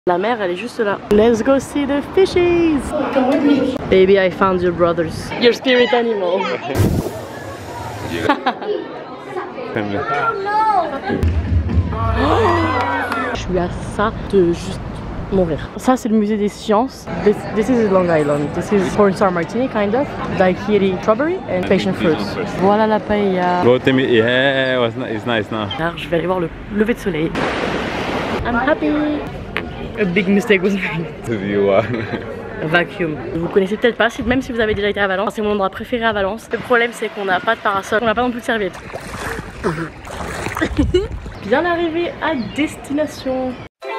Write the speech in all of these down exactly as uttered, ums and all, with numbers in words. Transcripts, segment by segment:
La mer, elle est juste là. Let's go see the fishies. Come with me. Baby, I found your brothers. Your spirit animal. Je suis à ça de juste mourir. Ça, c'est le musée des sciences. This, this is Long Island. This is Porn Star Martini, kind of. Daiquiri strawberry and passion fruits. Voilà la paella. Go to me. Yeah, it's nice now. Alors, je vais aller voir le lever de soleil. I'm happy. A big mistake was made. Vacuum. Vous connaissez peut-être pas, même si vous avez déjà été à Valence. C'est mon endroit préféré à Valence. Le problème, c'est qu'on n'a pas de parasol, on n'a pas non plus de serviette. Bien arrivé à destination.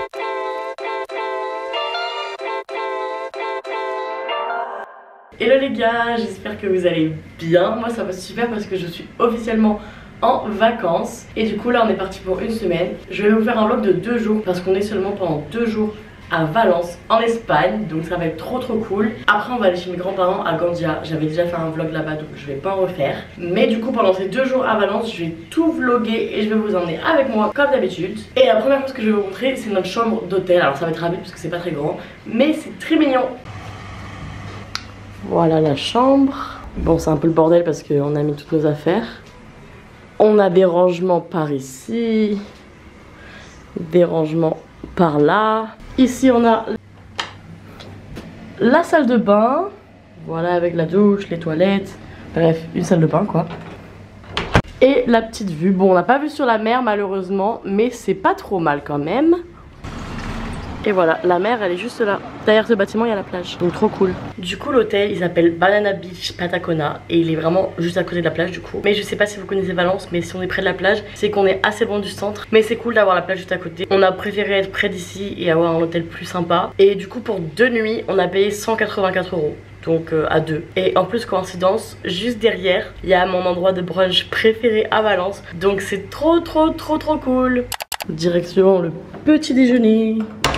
Hello les gars, j'espère que vous allez bien. Moi ça va super parce que je suis officiellement en vacances. Et du coup là on est parti pour une semaine. Je vais vous faire un vlog de deux jours parce qu'on est seulement pendant deux jours à Valence en Espagne. Donc ça va être trop trop cool. Après on va aller chez mes grands-parents à Gandia. J'avais déjà fait un vlog là-bas donc je vais pas en refaire. Mais du coup pendant ces deux jours à Valence je vais tout vlogger et je vais vous emmener avec moi comme d'habitude. Et la première chose que je vais vous montrer c'est notre chambre d'hôtel. Alors ça va être rapide parce que c'est pas très grand mais c'est très mignon. Voilà la chambre. Bon c'est un peu le bordel parce qu'on a mis toutes nos affaires. On a des rangements par ici, des rangements par là. Ici on a la salle de bain. Voilà avec la douche, les toilettes. Bref une salle de bain quoi. Et la petite vue. Bon on n'a pas vu sur la mer malheureusement mais c'est pas trop mal quand même. Et voilà, la mer elle est juste là. Derrière ce bâtiment il y a la plage, donc trop cool. Du coup l'hôtel il s'appelle Banana Beach Patacona et il est vraiment juste à côté de la plage du coup. Mais je sais pas si vous connaissez Valence, mais si on est près de la plage c'est qu'on est assez loin du centre. Mais c'est cool d'avoir la plage juste à côté. On a préféré être près d'ici et avoir un hôtel plus sympa. Et du coup pour deux nuits on a payé cent quatre-vingt-quatre euros. Donc euh, à deux. Et en plus coïncidence, juste derrière il y a mon endroit de brunch préféré à Valence. Donc c'est trop trop trop trop cool. Direction le petit déjeuner.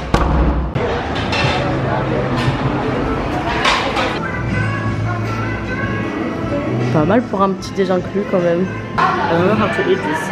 Pas mal pour un petit déj inclus quand même. I don't know how to eat this.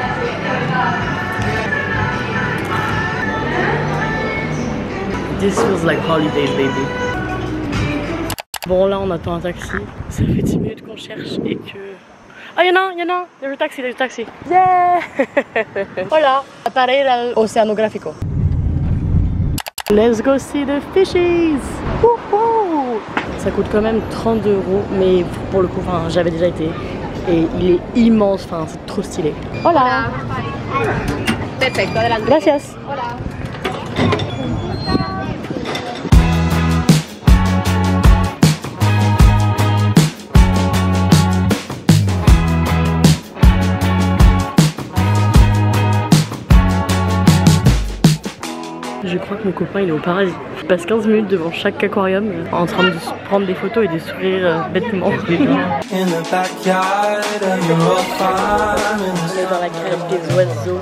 This feels like holidays, baby. Bon là on attend un taxi. Ça fait dix minutes qu'on cherche et que... Ah y'en a, y'en a, there's a taxi, there's a taxi. Yeah. Voilà, appareil oceanográfico. Let's go see the fishies. Woohoo. Ça coûte quand même trente-deux euros, mais pour le coup, enfin, j'avais déjà été et il est immense, enfin, c'est trop stylé. Hola. Perfecto, adelante. Gracias. Hola. Je crois que mon copain il est au paradis. Je passe quinze minutes devant chaque aquarium en train de prendre des photos et de sourire euh, bêtement. On est dans la crème des oiseaux.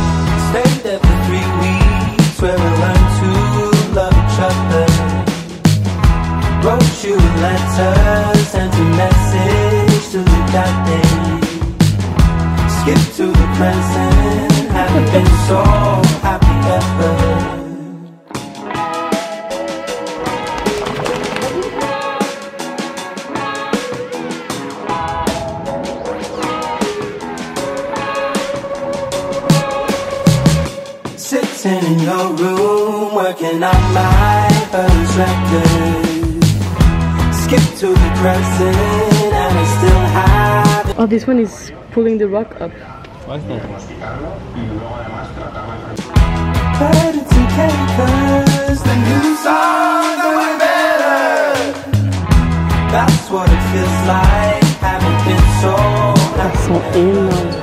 In your room, working on my first record. Skip to the present, and I still have. Oh, this one is pulling the rock up. But it's okay, cause the new songs are better. That's what it feels like, haven't been so happy. Elles sont énormes.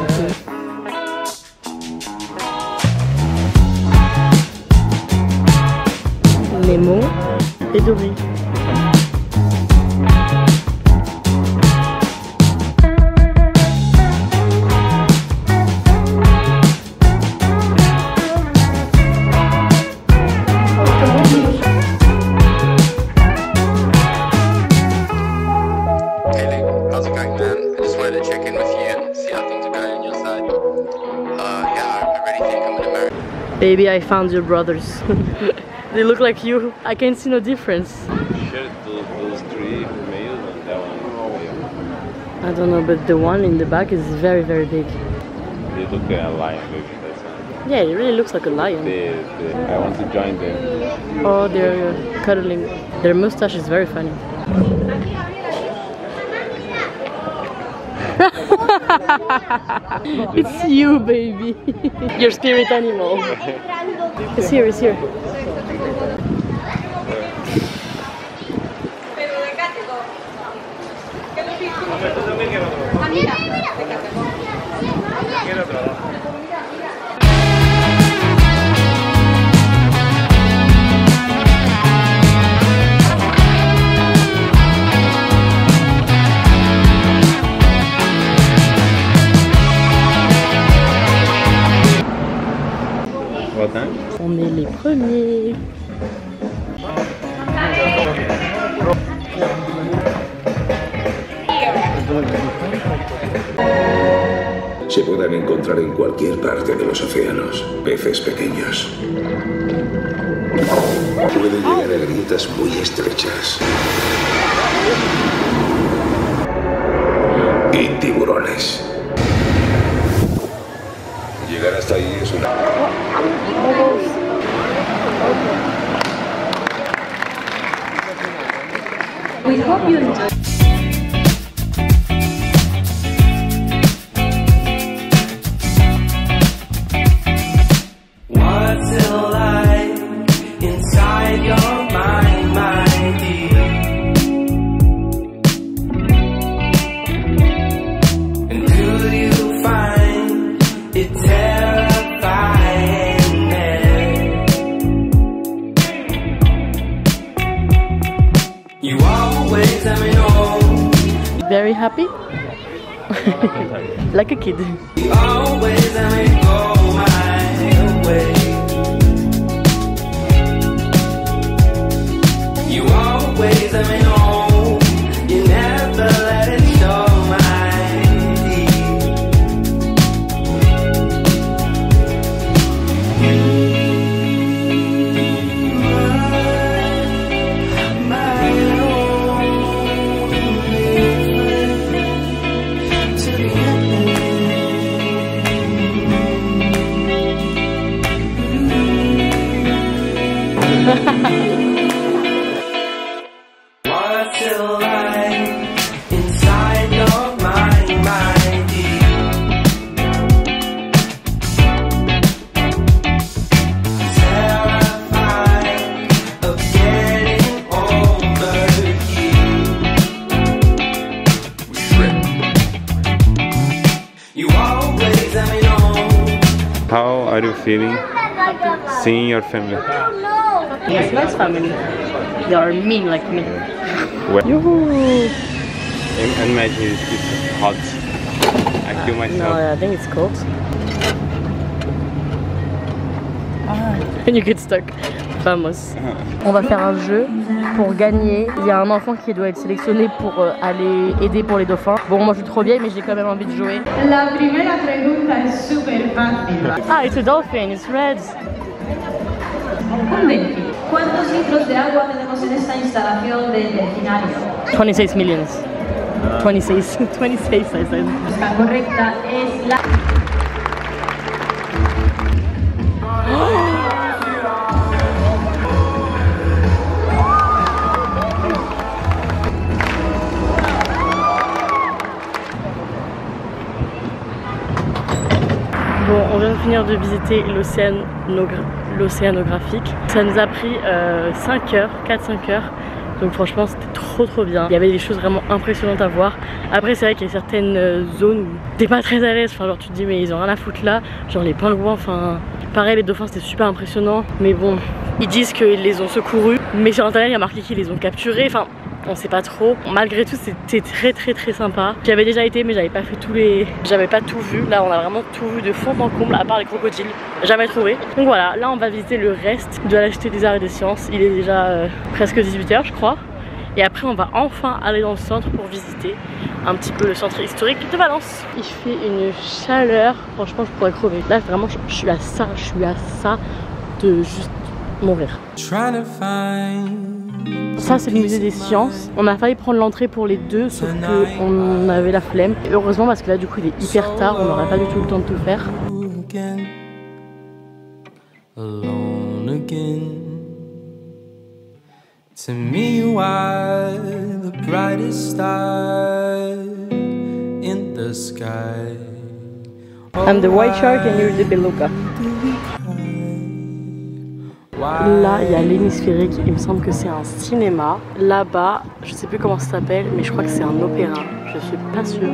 Nemo et Dory. Baby, I found your brothers. They look like you. I can see no difference. Sure, those, those three males and that one female. I don't know, but the one in the back is very, very big. They look like a lion, maybe. That's one. Yeah, it really looks like a lion. They, they, I want to join them. Oh, they're cuddling. Their mustache is very funny. It's you, baby. Your spirit animal. It's here, it's here. On est les premiers. Se pueden encontrar en cualquier parte de los océanos, peces pequeños. Pueden llegar a grietas muy estrechas. Y tiburones. Llegar hasta ahí es una... We hope you enjoy. What's alive inside your mind, my dear? And do you find it terrifying? You always let me know. Very happy? Like a kid. You always let me go my way. You always let me know. You never let it show my What's alive inside your mind, my dear? Terrified of getting over you. You always let me know. How are you feeling seeing your family? It's nice family. They are mean like me. Well, Yoo-hoo. imagine it's, it's hot. I kill myself. No, I think it's cold. And you get stuck. Vamos. On va faire un jeu pour gagner. Il y a un enfant qui doit être sélectionné pour euh, aller aider pour les dauphins. Bon, moi je suis trop vieille, mais j'ai quand même envie de jouer. La primera pregunta es súper fácil. Ah, it's a dolphin. It's red. Un delfín. ¿Cuántos litros de agua tenemos en esta instalación del delfinario? twenty-six millions. twenty-six. twenty-six, I said. La correcta es la... Bon, on vient de finir de visiter l'océanographique. Ça nous a pris euh, cinq heures, quatre cinq heures. Donc franchement c'était trop trop bien. Il y avait des choses vraiment impressionnantes à voir. Après c'est vrai qu'il y a certaines zones où t'es pas très à l'aise. Enfin genre tu te dis mais ils ont rien à foutre là. Genre les pingouins, enfin pareil les dauphins c'était super impressionnant. Mais bon, ils disent qu'ils les ont secourus. Mais sur internet il y a marqué qu'ils les ont capturés. Enfin on sait pas trop. Malgré tout c'était très très très sympa. J'avais déjà été mais j'avais pas fait tous les... J'avais pas tout vu. Là on a vraiment tout vu de fond en comble à part les crocodiles. Jamais trouvé. Donc voilà, là on va visiter le reste de la Cité des Arts et des Sciences. Il est déjà euh, presque dix-huit heures je crois. Et après on va enfin aller dans le centre pour visiter un petit peu le centre historique de Valence. Il fait une chaleur, franchement je pourrais crever. Là vraiment je, je suis à ça, je suis à ça de juste mourir. Ça c'est le musée des sciences. On a failli prendre l'entrée pour les deux, sauf qu'on avait la flemme. Et heureusement parce que là du coup il est hyper tard, on n'aurait pas du tout le temps de tout faire. Alone again. To me you are the brightest star in the sky. I'm the white shark and you're the beluga. Là, il y a l'hémisphérique, il me semble que c'est un cinéma. Là-bas, je sais plus comment ça s'appelle, mais je crois que c'est un opéra. Je suis pas sûre.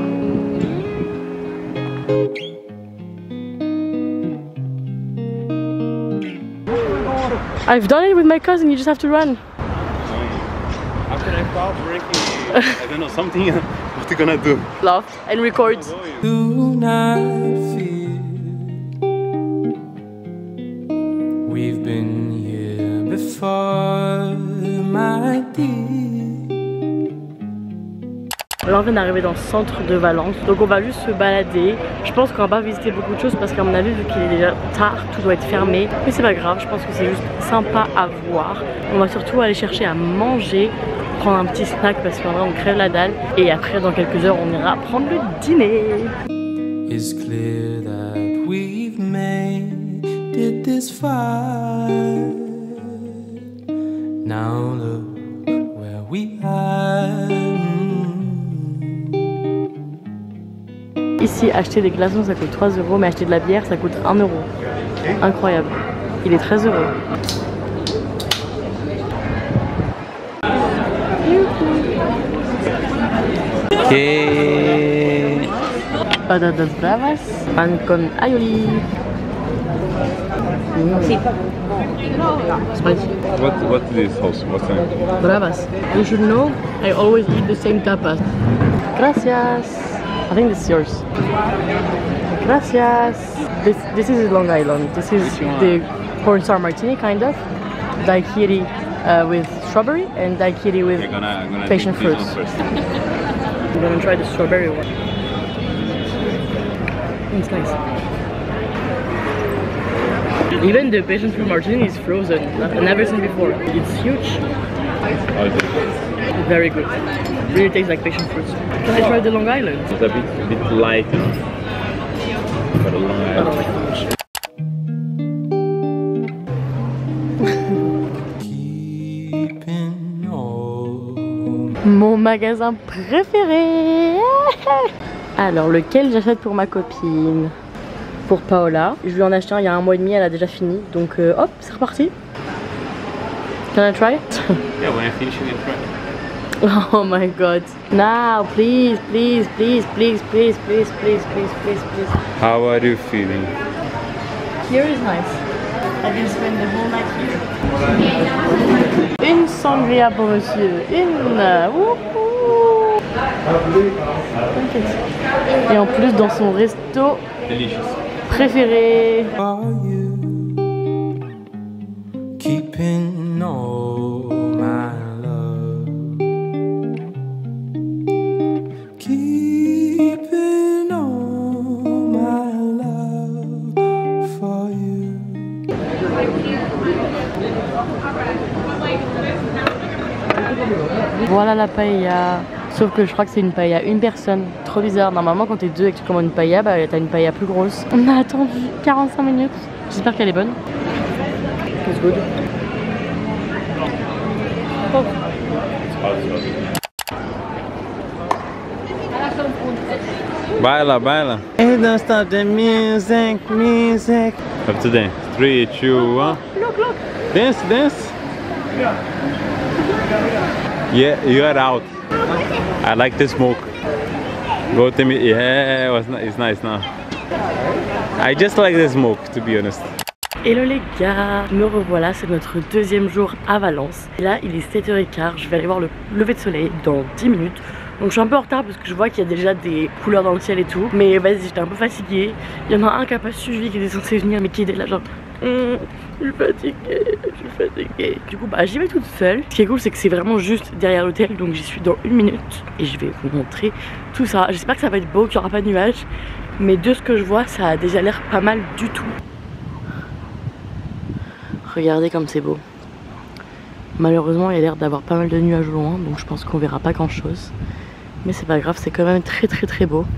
I've done it with my cousin, you just have to run. How can I stop drinking? I don't know, something. What are you gonna do? Laugh and record. Do not fear. We've been here before, my dear. Là on vient d'arriver dans le centre de Valence, donc on va juste se balader. Je pense qu'on va pas visiter beaucoup de choses parce qu'à mon avis vu qu'il est déjà tard, tout doit être fermé. Mais c'est pas grave, je pense que c'est juste sympa à voir. On va surtout aller chercher à manger, prendre un petit snack parce qu'en vrai on crève la dalle. Et après dans quelques heures on ira prendre le dîner. It's clear that we've made it this far. Now look where we are. Ici, acheter des glaçons ça coûte trois euros, mais acheter de la bière ça coûte un euro. Incroyable. Il est très heureux. Okay. Patatas bravas, pan con aioli. Sí. Spicy. What What is this sauce? What's the name? Bravas. You should know, I always eat the same tapas. Gracias. I think this is yours. Gracias. This this is Long Island. This is the porn star martini, kind of. Daiquiri uh, with strawberry and daiquiri with I'm gonna, I'm gonna passion drink fruits. this one first. I'm gonna try the strawberry one. It's nice. Even the passion fruit martini is frozen. I've never seen before. It's huge. Oh, Very good. Really tastes like passion fruits. Can I try the Long Island? it's a bit, a bit light, you know. But a long I don't like it much. Mon magasin préféré. Alors lequel j'achète pour ma copine? Pour Paola. Je lui en ai acheté un il y a un mois et demi, elle a déjà fini. Donc euh, hop, c'est reparti. Can I try it? Yeah, when I finish, you can try. Oh my god. Now, please, please, please, please, please, please, please, please, please, please. How are you feeling? Here is nice. I can spend the whole night here. Une sangria pour monsieur. Une. Wouhou. Et en plus dans son resto Delicious. préféré. For you, keeping all my love, keeping all my love for you. Voilà la paella. Sauf que je crois que c'est une paella une personne. Trop bizarre. Normalement quand t'es deux et que tu commandes une paella, bah t'as une paella plus grosse. On a attendu quarante-cinq minutes. J'espère qu'elle est bonne. It's good. Oh. Baila, baila. Hey, don't stop the music, music. Up to dance. Three, two, one. Look, look. Dance, dance. Yeah, you are out. I like the smoke. Go to me. Yeah, it was ni- it's nice now. I just like the smoke, to be honest. Hello les gars, me revoilà, c'est notre deuxième jour à Valence. Et là il est sept heures quinze, je vais aller voir le lever de soleil dans dix minutes. Donc je suis un peu en retard parce que je vois qu'il y a déjà des couleurs dans le ciel et tout. Mais vas-y, j'étais un peu fatiguée. Il y en a un qui a pas suivi, qui était censé venir mais qui était là genre Hum, je suis fatiguée, je suis fatiguée. Du coup bah j'y vais toute seule. Ce qui est cool c'est que c'est vraiment juste derrière l'hôtel, donc j'y suis dans une minute. Et je vais vous montrer tout ça. J'espère que ça va être beau, qu'il n'y aura pas de nuages. Mais de ce que je vois ça a déjà l'air pas mal du tout. Regardez comme c'est beau. Malheureusement il y a l'air d'avoir pas mal de nuages au loin, donc je pense qu'on verra pas grand chose. Mais c'est pas grave, c'est quand même très très très beau.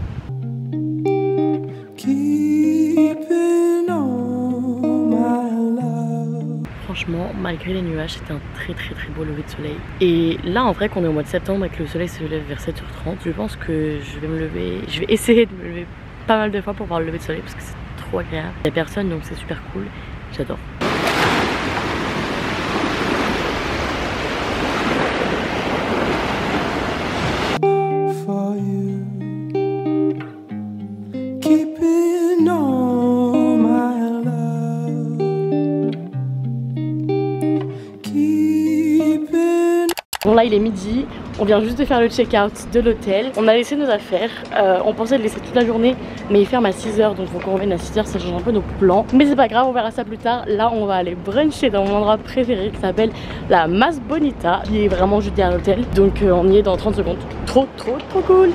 Franchement, malgré les nuages, c'était un très très très beau lever de soleil. Et là, en vrai, qu'on est au mois de septembre et que le soleil se lève vers sept heures trente, je pense que je vais me lever, je vais essayer de me lever pas mal de fois pour voir le lever de soleil parce que c'est trop agréable. Il n'y a personne, donc c'est super cool. J'adore. Bon là il est midi, on vient juste de faire le check-out de l'hôtel. On a laissé nos affaires, euh, on pensait le laisser toute la journée mais il ferme à six heures, donc il faut qu'on revienne à six heures, ça change un peu nos plans. Mais c'est pas grave, on verra ça plus tard. Là on va aller bruncher dans mon endroit préféré qui s'appelle la Mas Bonita, qui est vraiment juste derrière l'hôtel. Donc euh, on y est dans trente secondes. Trop trop trop cool.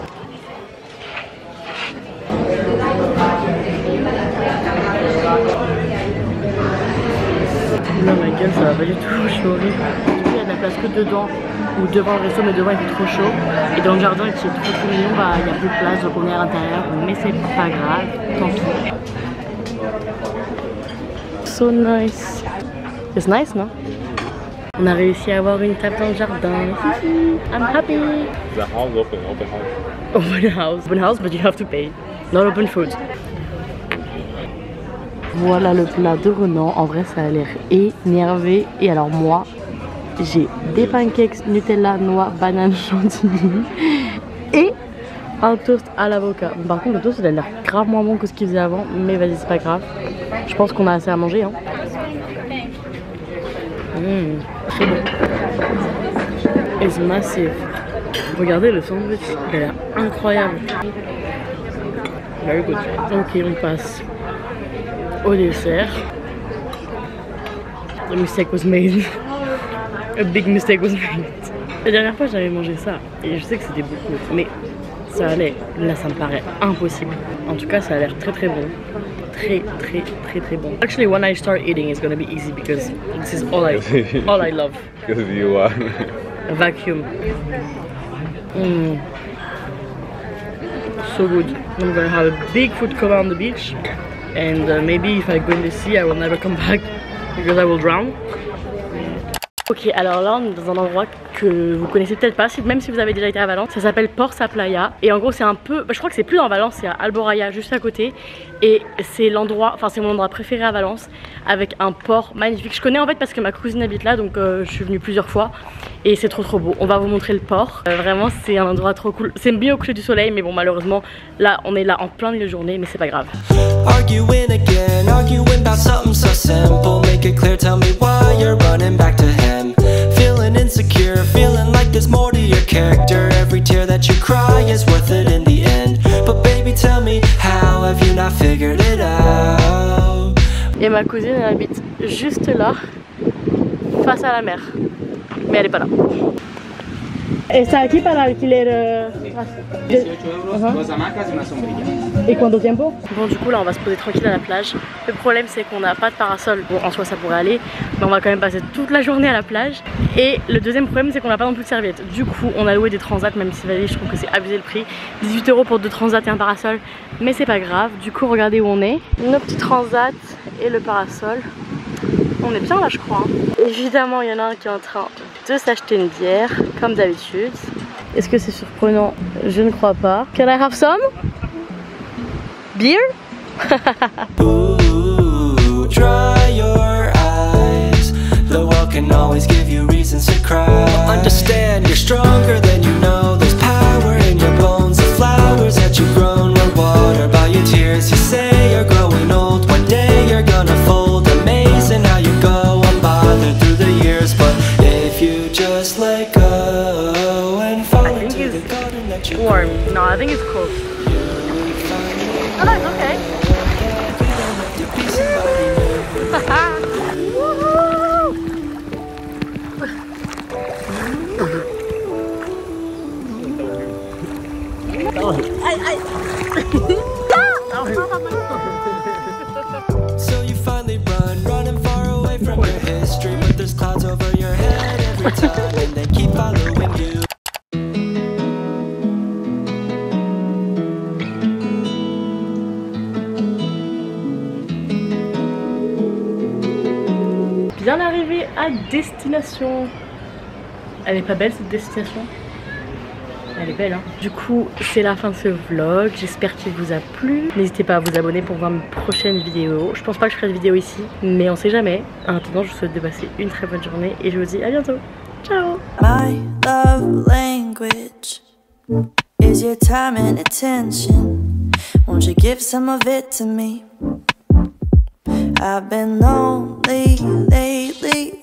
Là ma gueule ça va pas du tout, je suis horrible. Il y a de la place que dedans ou devant le resto, mais devant il fait trop chaud. Et dans le jardin qui est trop trop mignon, bah il n'y a plus de place, donc on est à l'intérieur. Mais c'est pas grave, tant pis. So nice. C'est nice, non? On a réussi à avoir une table dans le jardin. I'm happy. The house open, open house. Open house. Open house, but you have to pay. Not open food. Voilà le plat de Renan. En vrai, ça a l'air énervé. Et alors moi, j'ai des pancakes Nutella, noix, banane, chantilly et un toast à l'avocat. Bon, par contre, le toast, il a l'air grave moins bon que ce qu'il faisait avant. Mais vas-y, c'est pas grave. Je pense qu'on a assez à manger. Hein. Mmh, très bon. It's massive. Regardez le sandwich, il a l'air incroyable. Very good. Ok, on passe au dessert. A mistake was made. A big mistake was made. La dernière fois j'avais mangé ça et je sais que c'était beaucoup, mais ça allait. Là ça me paraît impossible. En tout cas ça a l'air très très bon. Très très très très bon. Actually when I start eating it's gonna be easy because this is all I, all I love. Because you are. A vacuum. Mm. So good. I'm gonna have a big food cover on the beach. And uh, maybe if I go in the sea, I will never come back because I will drown. Ok, alors là on est dans un endroit que vous connaissez peut-être pas, même si vous avez déjà été à Valence. Ça s'appelle Porça Playa. Et en gros c'est un peu, bah, je crois que c'est plus dans Valence, c'est à Alboraya juste à côté. Et c'est l'endroit, enfin c'est mon endroit préféré à Valence, avec un port magnifique. Je connais en fait parce que ma cousine habite là, donc euh, je suis venue plusieurs fois. Et c'est trop trop beau. On va vous montrer le port. Euh, vraiment c'est un endroit trop cool. C'est bien au coucher du soleil, mais bon malheureusement là on est là en plein milieu de journée, mais c'est pas grave. Arguing again, arguing about something so simple. Make it clear, tell me why you're running back to him. Feeling insecure, feeling like there's more to your character. Every tear that you cry is worth it in the end. But baby, tell me, how have you not figured it out? Et ma cousine elle habite juste là, face à la mer. Mais elle est pas là. ¿Está aquí para alquiler? Uh... dieciocho euros, dos hamacas y una sombrilla. Et cuánto tiempo? Bon du coup là on va se poser tranquille à la plage. Le problème c'est qu'on n'a pas de parasol. Bon en soi ça pourrait aller, mais on va quand même passer toute la journée à la plage. Et le deuxième problème c'est qu'on n'a pas non plus de serviettes. Du coup on a loué des transats, même si vas-y je trouve que c'est abusé le prix. dix-huit euros pour deux transats et un parasol, mais c'est pas grave. Du coup regardez où on est. Nos petits transats et le parasol. On est bien là je crois. Évidemment il y en a un qui est en train de s'acheter une bière comme d'habitude. Est-ce que c'est surprenant? Je ne crois pas. Can I have some? Beer? Ooh, dry your eyes. The world can always give you reasons to cry. Understand you're stronger than you know. There's power in your bones. The flowers that you've grown were watered by your tears. You say you're growing old. One day you're gonna fold. Amazing how you go unbothered through the years. But if you just let go and fall into the garden that you Warm. No, I think it's cold. Oh, no, it's okay. So you finally run, running far away from your head. and then keep following you. Bien arrivé à destination. Elle est pas belle cette destination? Elle est belle hein. Du coup c'est la fin de ce vlog. J'espère qu'il vous a plu. N'hésitez pas à vous abonner pour voir mes prochaines vidéos. Je pense pas que je ferai de vidéo ici, mais on sait jamais. En attendant je vous souhaite de passer une très bonne journée et je vous dis à bientôt. Ciao. My love language is your time and attention. Won't you give some of it to me? I've been lonely lately,